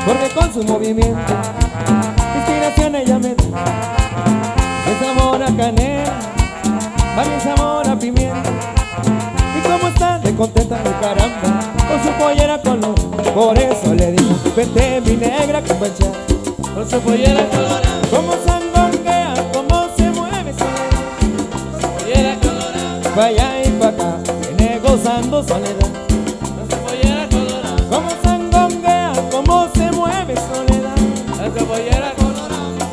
porque con su movimiento inspiración ella me da. De sabor a canela, va bien sabor a pimienta. Y como está de contenta de caramba, con su pollera color, por eso le digo, vete mi negra con pancha. Con su pollera colorada, Como sandunguea, como se mueve soledad, con su pollera colorada, pa' allá y pa' acá, viene gozando soledad. con su pollera colorada, Como sandunguea, como se mueve soledad. con su pollera colorada.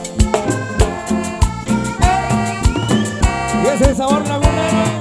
Y ese es el sabor lagunero.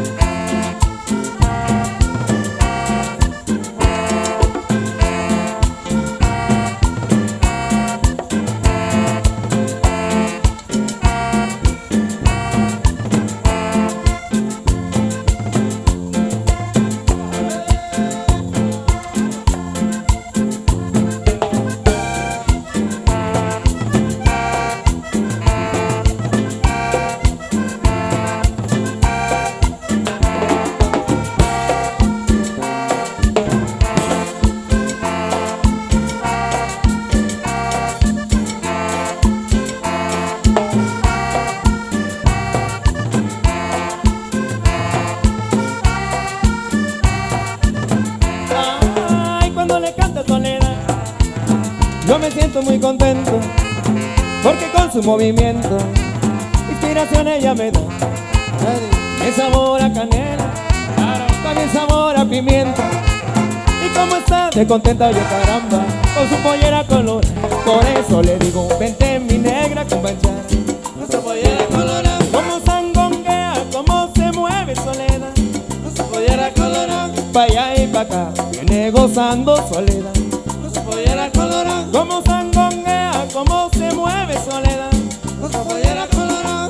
Ay, cuando le canta Soledad, yo me siento muy contento, porque con su movimiento inspiración ella me da. De sabor a canela, también sabor a pimienta. Y como está de contenta, oye caramba, con su pollera color, por eso le digo, vente mi negra con pancha. Con su pollera colorada, Como sangonguea, como se mueve Soledad, con su pollera colorada, pa' allá y pa' acá, viene gozando Soledad. con su pollera colorada, Como sangonguea, como se mueve Soledad. con su pollera colorada.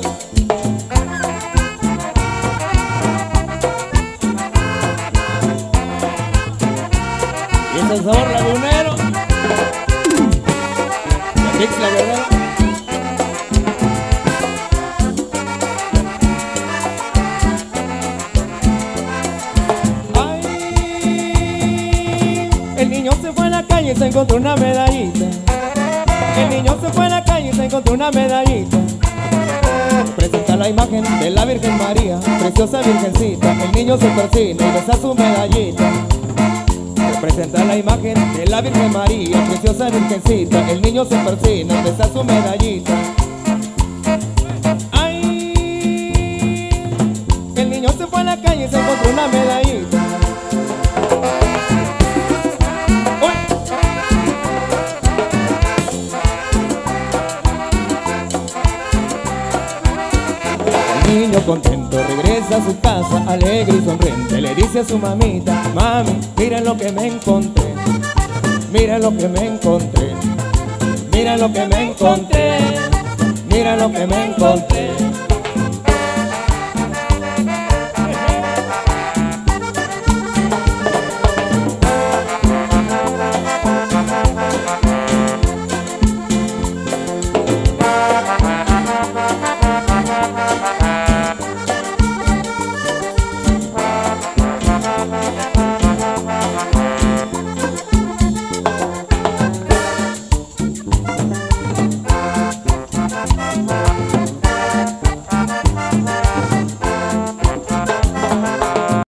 Y ese es el sabor lagunero de Mix La Guerrera. Ay, el niño se fue a la calle y se encontró una medallita. El niño se fue a la calle y se encontró una medallita. Presenta la imagen de la Virgen María, preciosa virgencita. El niño se persina y besa su medallita. Presenta la imagen de la Virgen María, preciosa virgencita. El niño se persina y besa su medallita. Ay, el niño se fue a la calle y se encontró una medallita. Uy. El niño contento regresa a su casa, alegre y sonriente. Le dice a su mamita, mami, mira lo que me encontré. Mira lo que me encontré. Mira lo que me encontré. Mira lo que me encontré.